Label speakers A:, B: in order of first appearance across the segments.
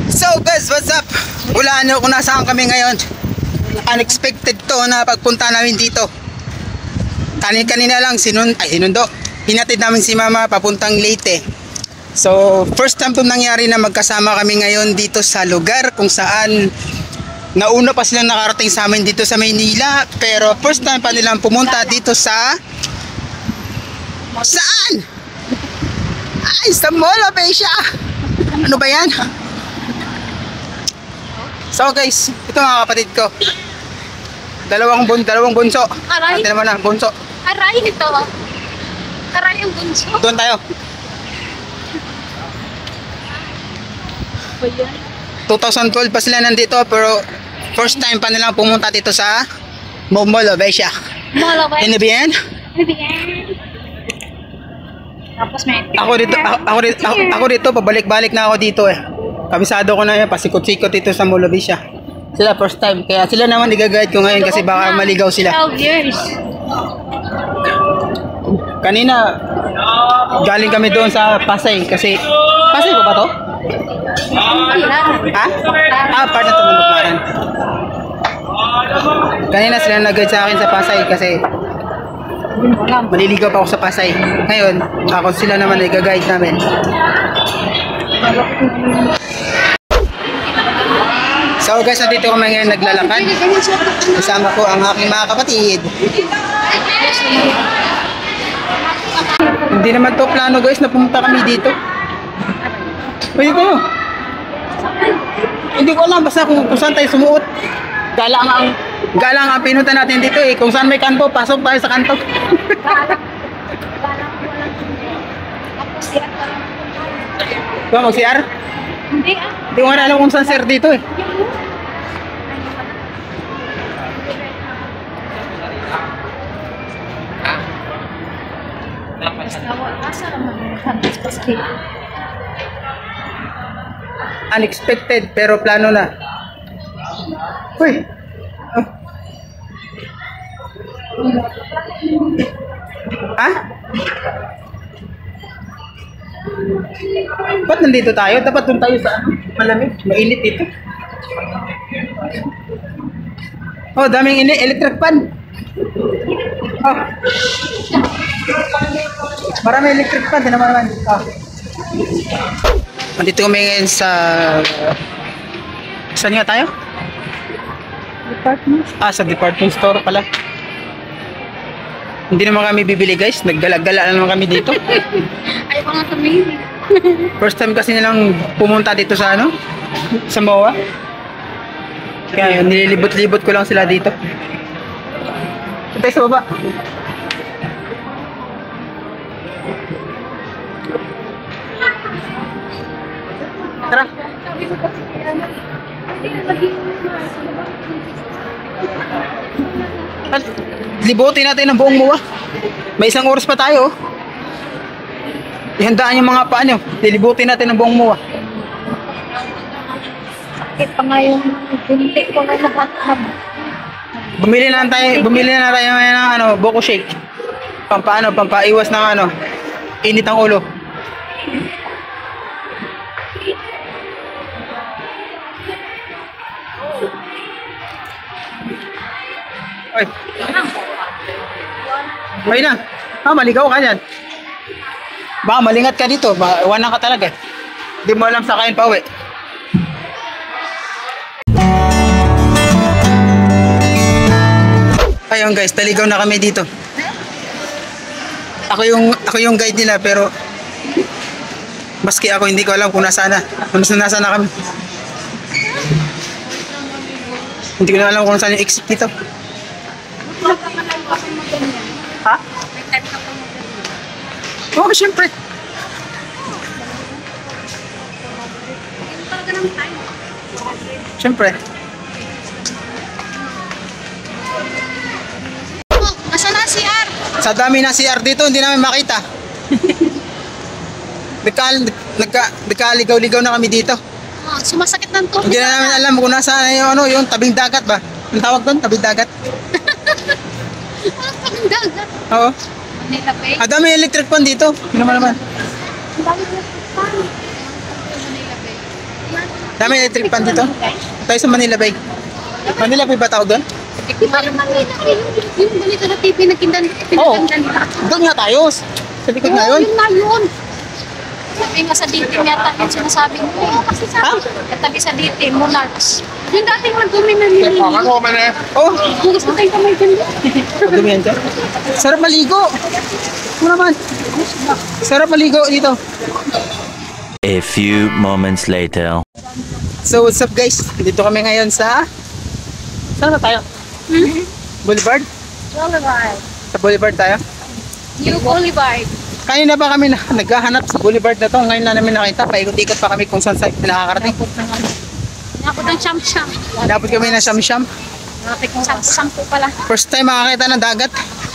A: So guys, what's up? Wala nyo kung nasaan kami ngayon. Unexpected to na pagpunta namin dito. Kanina lang hinundo. Hinatid namin si mama papuntang Leyte. So first time to nangyari na magkasama kami ngayon dito sa lugar kung saan nauna pa silang nakarating sa amin dito sa Maynila. Pero first time pa nilang pumunta dito sa... Saan? Ay, sa Mall of Asia. Ano ba yan? So guys, ito mga kapatid ko. Dalawang bunso.
B: Aray.
A: Ate naman na, bunso.
B: Aray ito. Aray ang bunso.
A: Doon tayo. 2012 pa sila nandito pero first time pa nilang pumunta dito sa Mall of Asia.
B: Mall of Asia.
A: Ano ba yan?
B: Tapos may...
A: Ako dito, pabalik-balik na ako dito eh. Kabisado ko na yan, pasikot-sikot dito sa Mall of Asia. Sila first time, kaya sila naman i-guide ko ngayon kasi baka maligaw sila.
B: 12 years.
A: Kanina, galing kami doon sa Pasay kasi... Pasay pa ba to? Ha? Part na ito ng Bukmaran. Kanina sila nag-guide sa akin sa Pasay kasi maliligaw pa ako sa Pasay. Ngayon, ako sila naman i-guide namin. So guys, nandito kami ngayon naglalakad. Kasama ko ang aking mga kapatid. Hindi naman to plano guys na pumunta kami dito. Pwede tayo. Hindi ko alam basta kung saan tayo sumuot. Galang ang pinunta natin dito eh. Kung saan may kanto, pasok tayo sa kanto. Ba mag-CR?
B: Hindi
A: Hindi ko nga alam kung saan sir dito eh. Unexpected pero plano na. Uy. Ha? Ba't nandito tayo? Dapat doon tayo sa malamig. Mainit dito. Oh, daming electric fan. Oh. Marami electric fan. Tinan mo naman. Oh. Nandito kami ngayon sa... Saan nga tayo?
B: Department.
A: Sa department store pala. Hindi naman kami bibili guys. Naggala-gala naman kami dito.
B: Ayaw ko nga tumili.
A: First time kasi nilang pumunta dito sa ano? Sa MOA. Kaya nililibot-libot ko lang sila dito. Tayo sa baba. Tara. Libutin natin ang buong MOA. May isang oras pa tayo. Ihandaan yung mga paa nyo. Lilibutin natin ang buong MOA.
B: Bakit pa nga yung bunti ko na nakatab.
A: Bumili na tayo ng ano, buko shake. Pampaiwas ng ano, init ang ulo. Ay. Ay na. Maligaw ka dyan. Baka malingat ka dito. Iwanan ka talaga. Hindi mo alam sakain pa uwi. Ayun guys, taligaw na kami dito. Ako yung guide nila pero maski ako hindi ko alam kung nasaan na. Nasaan na kami. Hindi ko na alam kung saan yung exit dito. Ha? Oo, syempre. Syempre.
B: Nasaan na CR?
A: Sa dami na CR dito, hindi namin makita. Nagkaligaw-ligaw na kami dito.
B: Sumasakit ng tubig.
A: Hindi na namin alam kung nasaan yung tabing dagat ba? Ang tawag doon, tabing dagat.
B: Tabing dagat?
A: Oo.
B: Manila Bay?
A: Dami electric pan dito. Hindi naman.
B: Ang dami electric pan. Manila Bay.
A: Dami electric pan dito. Tayo sa Manila Bay. Manila Bay ba tawag doon?
B: Yung ganito na TV na
A: Oo.
B: pinaganda nila.
A: Doon nga tayo. Sa likod nga yun.
B: Yun na yun. Sabi nga sa DT yata yung sinasabi mo. Kasi sabi, katabi sa DT, Monarchs. Yung dating magdumi na nila.
A: Oh,
B: Gusto tayong kamay dyan.
A: dumi yan dyan. Sarap maligo. Ano naman? Sarap maligo dito.
C: A few moments later.
A: So what's up guys? Dito kami ngayon sa... Saan na tayo? Boulevard?
B: Boulevard.
A: Sa Boulevard tayo?
B: New Boulevard.
A: Kanina pa kami naghahanap sa Boulevard na to. Ngayon na namin nakita. Paikot-ikot pa kami kung saan nakakarating.
B: Nakapot ng siyam-siyam.
A: Dapat kami na Siyam-Siyam.
B: Nakapit ng sampu pala.
A: First time makakita ng dagat.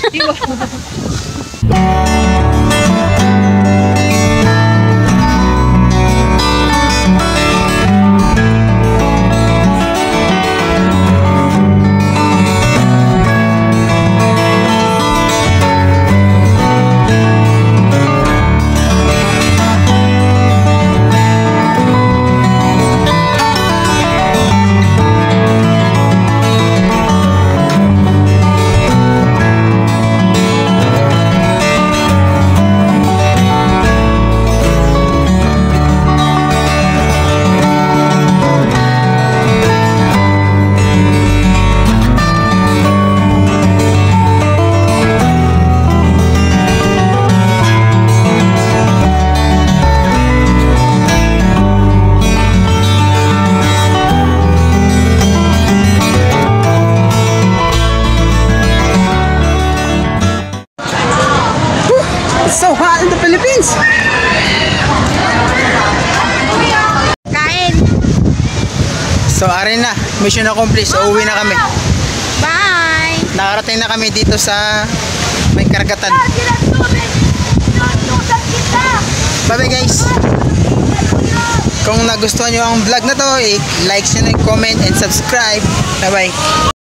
A: It's so hot in the Philippines.
B: Kain.
A: So arin na, mission accomplished. Uuwi na kami.
B: Bye.
A: Nakarating na kami dito sa may karagatan. Bye bye guys. Kung nagustuhan nyo ang vlog na to, like, share, comment, and subscribe. Bye bye.